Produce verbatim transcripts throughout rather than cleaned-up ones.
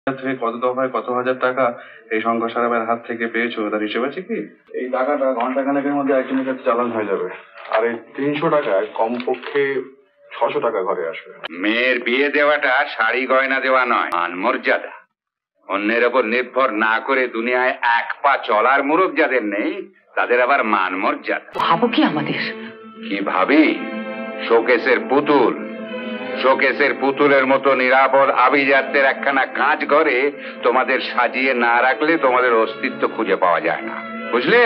থেকে কত দফায় কত হাজার টাকা এই শঙ্কর সারাবের হাত থেকে পেয়েছো, তার হিসেব আছে কি? এই টাকাটা ঘন্টা খানেকের মধ্যে একজনের কাছে চালান হয়ে যাবে, আর এই তিনশো টাকায় কমপক্ষে ছশো টাকা ঘরে আসবে। মেয়ের বিয়ে দেওয়াটা শাড়ি গয়না দেওয়া নয়, মান মর্যাদা। অন্যের ওপর নির্ভর না করে দুনিয়ায় এক পা চলার মুরুব যাদের নেই, তাদের আবার মান মর্যাদা। ভাবো কি আমাদের? কি ভাবি? শোকেসের পুতুল। শোকেসের পুতুলের মতো নিরাপদ আভিজাত্যের একখানা কাঁচ ঘরে তোমাদের সাজিয়ে না রাখলে তোমাদের অস্তিত্ব খুঁজে পাওয়া যায় না, বুঝলে?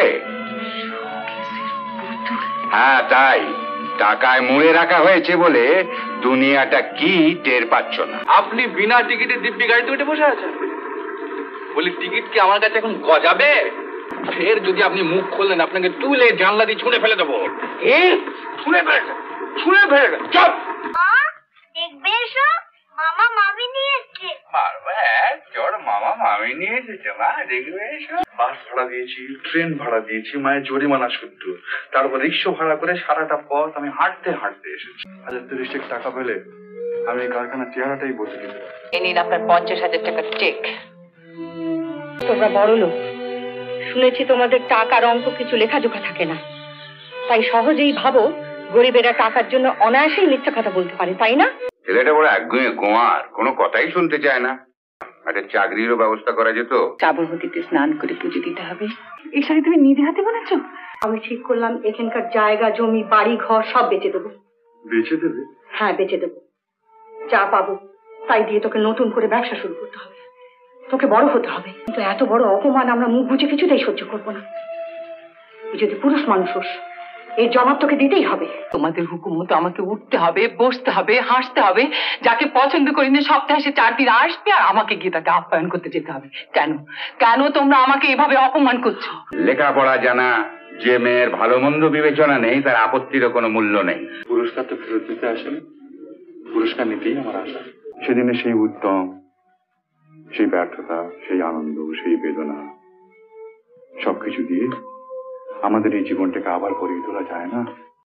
হ্যাঁ, তাই টাকায় মুড়ে রাখা হয়েছে বলে দুনিয়াটা কি টের পাচ্ছ না। আপনি বিনা টিকিটে দিব্যি গাড়িতে উঠে বসে আছেন। বলি, টিকিট কি আমার কাছে এখন গজাবে? ফের যদি আপনি মুখ খুললেন, আপনাকে তুলে জানলা দিয়ে ছুঁড়ে ফেলে দেবো। এ ছুঁড়ে ফেলে ছুঁড়ে ফেলে চপ। দেখবে এসো, মামা মামি নিয়ে এসছে। মারবে তোর মামা মামি নিয়ে এসেছে, মা দেখবে এসো। বাস ভাড়া দিয়েছি, ট্রেন ভাড়া দিয়েছি, মায়ের জরিমানা শুদ্ধ, তারপর রিক্সা ভাড়া করে সারাটা পথ আমি হাঁটতে হাঁটতে এসেছি। হাজার তিরিশ টাকা পেলে আমি এই কারখানার চেহারাটাই বদলে দিতে পারি। এ নিন আপনার পঞ্চাশ হাজার টাকার চেক। তোমরা বড় লোক, শুনেছি তোমাদের টাকার অঙ্ক কিছু লেখাজোখা থাকে না, তাই সহজেই ভাবো গরিবেরা টাকার জন্য অনায়াসেই মিথ্যা কথা বলতে পারে, তাই না? ছেলেটা বড় একগুঁয়ে গোয়ার, কোনো কথাই শুনতে চায় না। একটা চাকরিরও ব্যবস্থা করা যেত। সাবরমতীতে স্নান করে পুজো দিতে হবে। এই শাড়ি তুমি নিজে হাতে বানাচ্ছো? আমি ঠিক করলাম এখানকার জায়গা জমি বাড়ি ঘর সব বেচে দেবো। বেঁচে দেবে? হ্যাঁ, বেচে দেবো। যা পাবো তাই দিয়ে তোকে নতুন করে ব্যবসা শুরু করতে হবে, তোকে বড় হতে হবে। কিন্তু এত বড় অপমান আমরা মুখ বুঝে কিছুতেই সহ্য করবো না। তুই যদি পুরুষ মানুষ হোস, এই জবাব তোকে দিতেই হবে। তোমাদের হুকুম মতো আমাকে উঠতে হবে, বসতে হবে, হাসতে হবে। যাকে পছন্দ করি না সপ্তাহে সে চার দিন আসবে, আর আমাকে গিয়ে তাকে আপ্যায়ন করতে যেতে হবে। কেন কেন তোমরা আমাকে এভাবে অপমান করছো? লেখাপড়া জানা যে মেয়ের ভালো মন্দ বিবেচনা নেই, তার আপত্তিরও কোনো মূল্য নেই। পুরস্কার তো ফেরত দিতে আসেনি, পুরস্কার নিতেই আমার আশা। সেদিনে সেই উদ্যম, সেই ব্যর্থতা, সেই আনন্দ, সেই বেদনা সবকিছু দিয়ে আমাদের এই জীবনটাকে আবার গড়িয়ে তোলা যায় না?